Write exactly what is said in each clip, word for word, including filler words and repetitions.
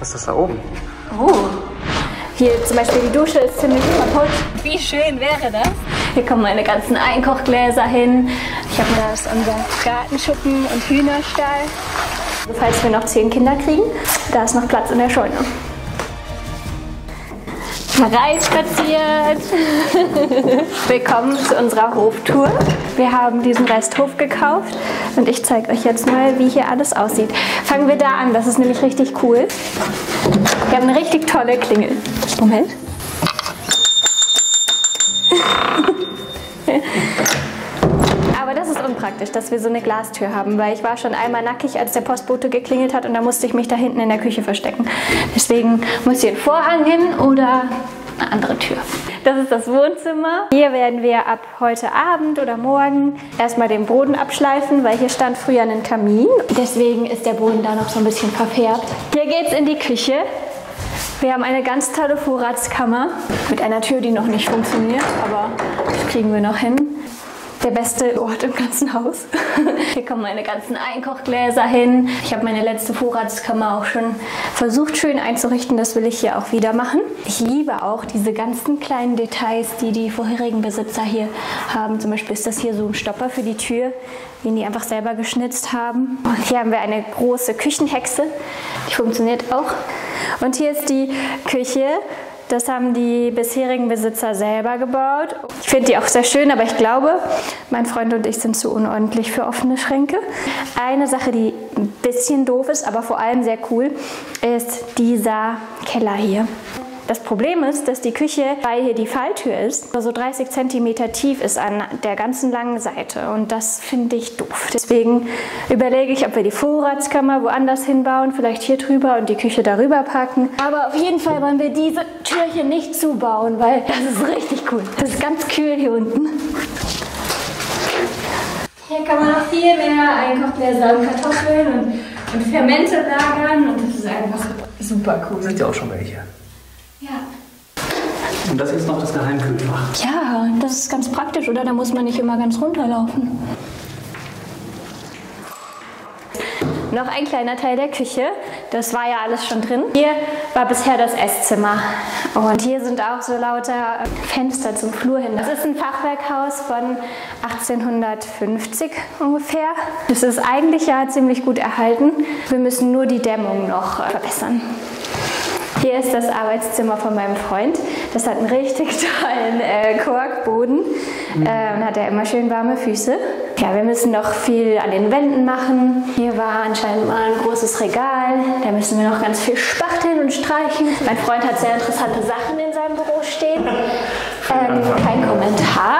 Was ist das da oben? Oh. Hier zum Beispiel die Dusche ist ziemlich kaputt. Wie schön wäre das? Hier kommen meine ganzen Einkochgläser hin. Ich habe da ist unser Gartenschuppen und Hühnerstall. Also falls wir noch zehn Kinder kriegen, da ist noch Platz in der Scheune. Reinspaziert! Willkommen zu unserer Hoftour. Wir haben diesen Resthof gekauft und ich zeige euch jetzt mal, wie hier alles aussieht. Fangen wir da an, das ist nämlich richtig cool. Wir haben eine richtig tolle Klingel. Moment. Aber das ist unpraktisch, dass wir so eine Glastür haben, weil ich war schon einmal nackig, als der Postbote geklingelt hat und da musste ich mich da hinten in der Küche verstecken. Deswegen muss hier ein Vorhang hin oder eine andere Tür. Das ist das Wohnzimmer. Hier werden wir ab heute Abend oder morgen erstmal den Boden abschleifen, weil hier stand früher ein Kamin. Deswegen ist der Boden da noch so ein bisschen verfärbt. Hier geht's in die Küche. Wir haben eine ganz tolle Vorratskammer mit einer Tür, die noch nicht funktioniert, aber das kriegen wir noch hin. Der beste Ort im ganzen Haus. Hier kommen meine ganzen Einkochgläser hin. Ich habe meine letzte Vorratskammer auch schon versucht schön einzurichten. Das will ich hier auch wieder machen. Ich liebe auch diese ganzen kleinen Details, die die vorherigen Besitzer hier haben. Zum Beispiel ist das hier so ein Stopper für die Tür, den die einfach selber geschnitzt haben. Und hier haben wir eine große Küchenhexe. Die funktioniert auch. Und hier ist die Küche. Das haben die bisherigen Besitzer selber gebaut. Ich finde die auch sehr schön, aber ich glaube, mein Freund und ich sind zu unordentlich für offene Schränke. Eine Sache, die ein bisschen doof ist, aber vor allem sehr cool, ist dieser Keller hier. Das Problem ist, dass die Küche, weil hier die Falltür ist, so dreißig Zentimeter tief ist an der ganzen langen Seite. Und das finde ich doof. Deswegen überlege ich, ob wir die Vorratskammer woanders hinbauen, vielleicht hier drüber und die Küche darüber packen. Aber auf jeden Fall wollen wir diese Tür hier nicht zubauen, weil das ist richtig cool. Das ist ganz kühl hier unten. Hier kann man noch viel mehr Einkochgläser und Kartoffeln und, und Fermente lagern. Und das ist einfach super cool. Sind ja auch schon welche. Ja. Und das ist noch das Geheimkühlfach. Ja, das ist ganz praktisch, oder? Da muss man nicht immer ganz runterlaufen. Noch ein kleiner Teil der Küche. Das war ja alles schon drin. Hier war bisher das Esszimmer. Und hier sind auch so lauter Fenster zum Flur hin. Das ist ein Fachwerkhaus von achtzehnhundertfünfzig ungefähr. Das ist eigentlich ja ziemlich gut erhalten. Wir müssen nur die Dämmung noch verbessern. Hier ist das Arbeitszimmer von meinem Freund. Das hat einen richtig tollen äh, Korkboden. Mhm. Ähm, hat er immer schön warme Füße. Ja, wir müssen noch viel an den Wänden machen. Hier war anscheinend mal ein großes Regal. Da müssen wir noch ganz viel spachteln und streichen. Mein Freund hat sehr interessante Sachen in seinem Büro stehen. Ähm, kein Kommentar.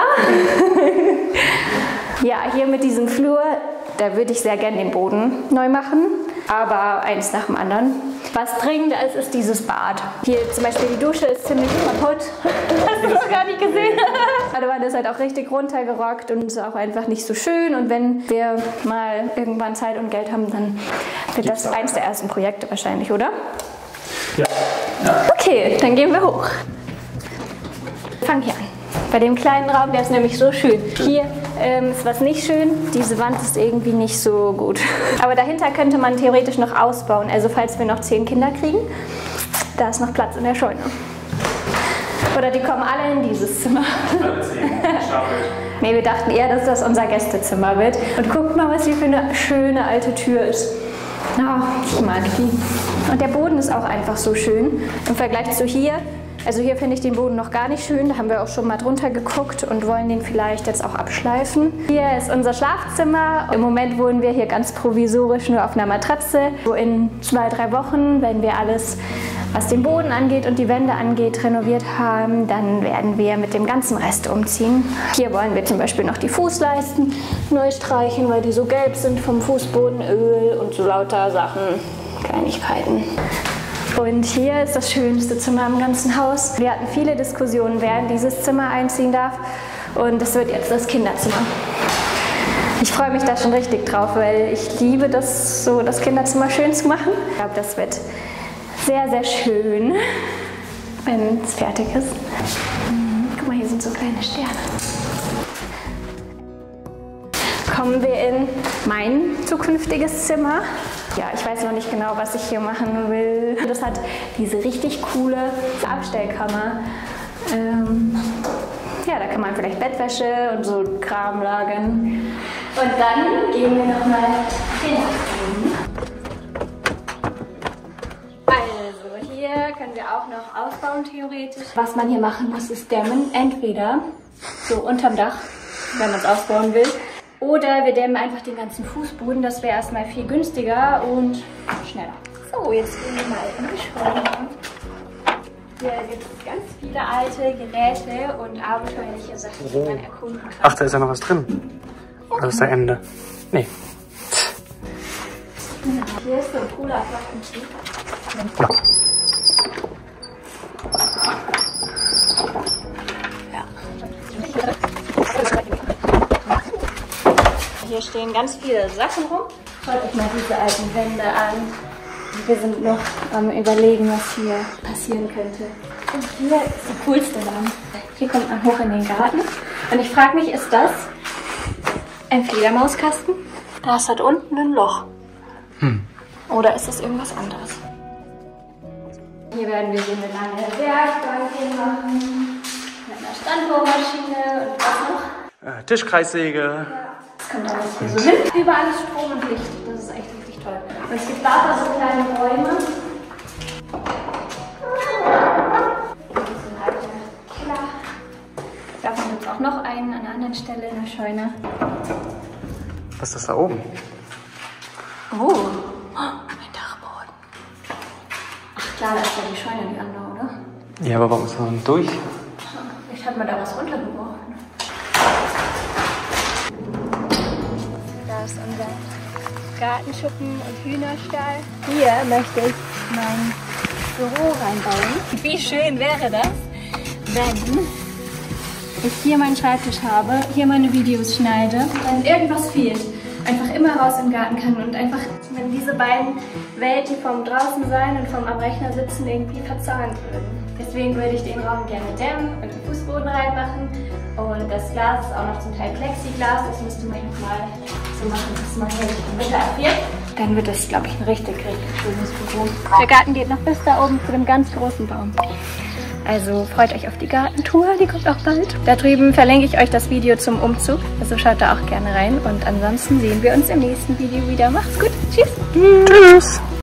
Ja, hier mit diesem Flur, da würde ich sehr gerne den Boden neu machen. Aber eins nach dem anderen. Was dringender ist, ist dieses Bad. Hier zum Beispiel die Dusche ist ziemlich kaputt. Hast du noch gar nicht gesehen. Aber das ist halt auch richtig runtergerockt und ist auch einfach nicht so schön. Und wenn wir mal irgendwann Zeit und Geld haben, dann wird das eins der ersten Projekte wahrscheinlich, oder? Ja. Ja. Okay, dann gehen wir hoch. Fang hier an. Bei dem kleinen Raum, der ist nämlich so schön. Hier ähm, ist was nicht schön, diese Wand ist irgendwie nicht so gut. Aber dahinter könnte man theoretisch noch ausbauen, also falls wir noch zehn Kinder kriegen, da ist noch Platz in der Scheune. Oder die kommen alle in dieses Zimmer. Nee, wir dachten eher, dass das unser Gästezimmer wird. Und guckt mal, was hier für eine schöne alte Tür ist. Oh, ich mag die. Und der Boden ist auch einfach so schön im Vergleich zu hier. Also hier finde ich den Boden noch gar nicht schön, da haben wir auch schon mal drunter geguckt und wollen den vielleicht jetzt auch abschleifen. Hier ist unser Schlafzimmer. Im Moment wohnen wir hier ganz provisorisch nur auf einer Matratze. So in zwei, drei Wochen, wenn wir alles, was den Boden angeht und die Wände angeht, renoviert haben, dann werden wir mit dem ganzen Rest umziehen. Hier wollen wir zum Beispiel noch die Fußleisten neu streichen, weil die so gelb sind vom Fußbodenöl und so lauter Sachen, Kleinigkeiten. Und hier ist das schönste Zimmer im ganzen Haus. Wir hatten viele Diskussionen, wer in dieses Zimmer einziehen darf. Und das wird jetzt das Kinderzimmer. Ich freue mich da schon richtig drauf, weil ich liebe das, so das Kinderzimmer schön zu machen. Ich glaube, das wird sehr, sehr schön, wenn es fertig ist. Guck mal, hier sind so kleine Sterne. Kommen wir in mein zukünftiges Zimmer. Ja, ich weiß noch nicht genau, was ich hier machen will. Das hat diese richtig coole Abstellkammer. Ähm, ja, da kann man vielleicht Bettwäsche und so Kram lagern. Und dann gehen wir nochmal den Dachboden. Also, hier können wir auch noch ausbauen, theoretisch. Was man hier machen muss, ist dämmen. Entweder so unterm Dach, wenn man es ausbauen will. Oder wir dämmen einfach den ganzen Fußboden. Das wäre erstmal viel günstiger und schneller. So, jetzt gehen wir mal in die Scheune. Hier gibt es ganz viele alte Geräte und abenteuerliche Sachen, die man erkunden kann. Ach, da ist ja noch was drin. Oder ist das Ende? Nee. Hier ist so ein cooler Waffentyp. Hier stehen ganz viele Sachen rum. Schaut euch mal diese alten Wände an. Wir sind noch am Überlegen, was hier passieren könnte. Und hier ist die coolste Wand. Hier kommt man hoch in den Garten. Und ich frage mich, ist das ein Fledermauskasten? Das hat unten ein Loch. Hm. Oder ist das irgendwas anderes? Hier werden wir so eine lange Werkbank hinmachen. Mit einer Standbohrmaschine und was noch? Äh, Tischkreissäge. Ja. Das kommt alles hier so hin. Überall ist Strom und Licht. Das ist echt richtig toll. Und es gibt lauter so kleine Räume. Das ist ein alter Keller. Davon gibt es auch noch einen an einer anderen Stelle in der Scheune. Was ist das da oben? Oh, ein Dachboden. Ach klar, da ist ja die Scheune, die andere, oder? Ja, aber warum ist da denn durch? Vielleicht hat man da was runtergebrochen. Da ist unser Gartenschuppen und Hühnerstall. Hier möchte ich mein Büro reinbauen. Wie schön wäre das, wenn ich hier meinen Schreibtisch habe, hier meine Videos schneide und wenn irgendwas fehlt, einfach immer raus im Garten kann und einfach, wenn diese beiden Welten vom draußen sein und vom am Rechner sitzen irgendwie verzahnt würden. Deswegen würde ich den Raum gerne dämmen und den Fußboden reinmachen. Und das Glas ist auch noch zum Teil Plexiglas. Das müsste man mal so machen, dass man hier die Mitte abfährt. Dann wird das, glaube ich, ein richtig, richtig schönes Büro. Der Garten geht noch bis da oben zu dem ganz großen Baum. Also freut euch auf die Gartentour, die kommt auch bald. Da drüben verlinke ich euch das Video zum Umzug. Also schaut da auch gerne rein. Und ansonsten sehen wir uns im nächsten Video wieder. Macht's gut. Tschüss. Tschüss.